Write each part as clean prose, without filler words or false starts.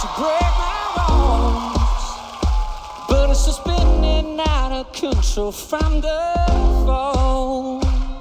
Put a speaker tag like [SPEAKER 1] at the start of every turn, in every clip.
[SPEAKER 1] to break my bones, but it's just spinning out of control from the phone.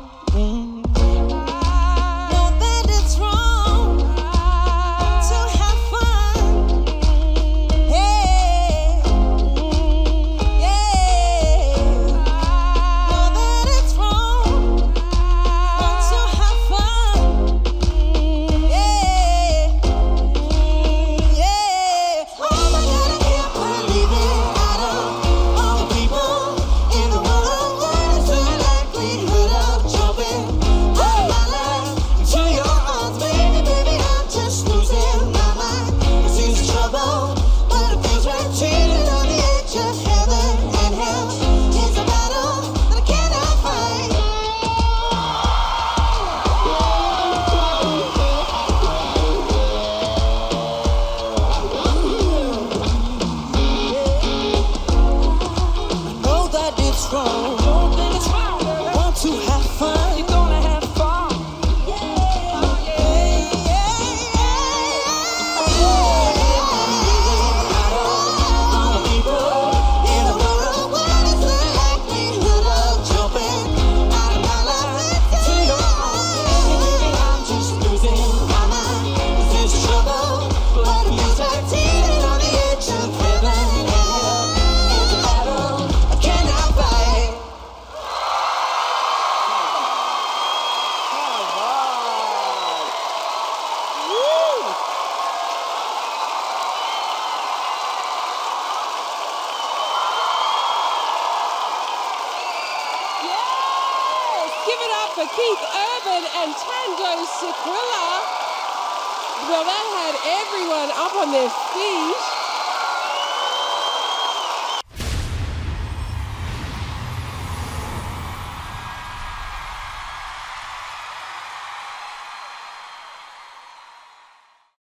[SPEAKER 2] Give it up for Keith Urban and Thando Sikwila. Well, that had everyone up on their feet.